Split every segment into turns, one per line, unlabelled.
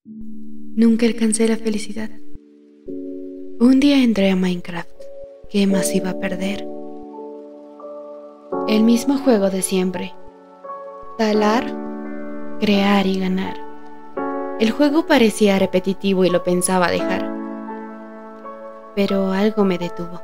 Nunca alcancé la felicidad. Un día entré a Minecraft. ¿Qué más iba a perder? El mismo juego de siempre. Talar, crear y ganar. El juego parecía repetitivo y lo pensaba dejar. Pero algo me detuvo.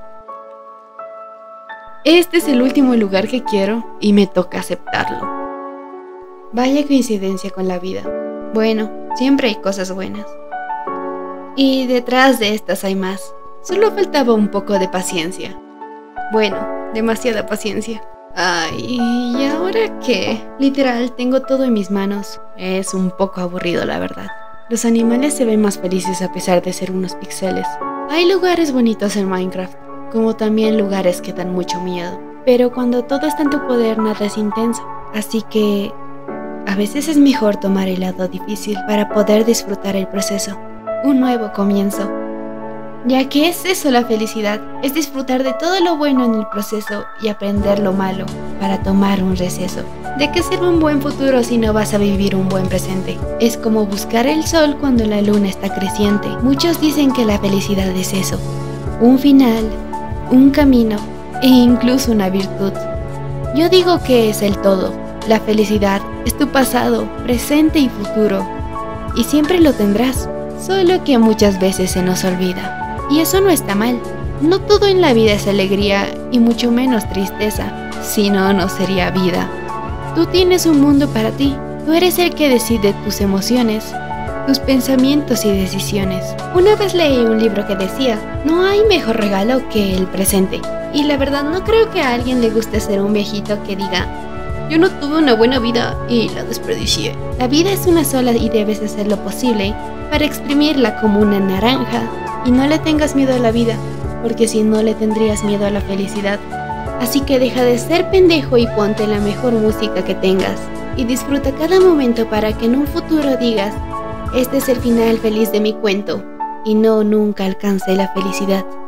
Este es el último lugar que quiero y me toca aceptarlo. Vaya coincidencia con la vida. Bueno, siempre hay cosas buenas. Y detrás de estas hay más. Solo faltaba un poco de paciencia. Bueno, demasiada paciencia. Ay, ¿y ahora qué? Literal, tengo todo en mis manos. Es un poco aburrido, la verdad. Los animales se ven más felices a pesar de ser unos píxeles. Hay lugares bonitos en Minecraft, como también lugares que dan mucho miedo. Pero cuando todo está en tu poder, nada es intenso. Así que a veces es mejor tomar el lado difícil para poder disfrutar el proceso. Un nuevo comienzo. Ya que es eso la felicidad, es disfrutar de todo lo bueno en el proceso y aprender lo malo para tomar un receso. ¿De qué sirve un buen futuro si no vas a vivir un buen presente? Es como buscar el sol cuando la luna está creciente. Muchos dicen que la felicidad es eso, un final, un camino e incluso una virtud. Yo digo que es el todo. La felicidad es tu pasado, presente y futuro, y siempre lo tendrás, solo que muchas veces se nos olvida. Y eso no está mal. No todo en la vida es alegría y mucho menos tristeza, si no, no sería vida. Tú tienes un mundo para ti. Tú eres el que decide tus emociones, tus pensamientos y decisiones. Una vez leí un libro que decía, no hay mejor regalo que el presente. Y la verdad no creo que a alguien le guste ser un viejito que diga, yo no tuve una buena vida y la desperdicié. La vida es una sola y debes hacer lo posible para exprimirla como una naranja. Y no le tengas miedo a la vida, porque si no le tendrías miedo a la felicidad. Así que deja de ser pendejo y ponte la mejor música que tengas. Y disfruta cada momento para que en un futuro digas, este es el final feliz de mi cuento. Y no, nunca alcancé la felicidad.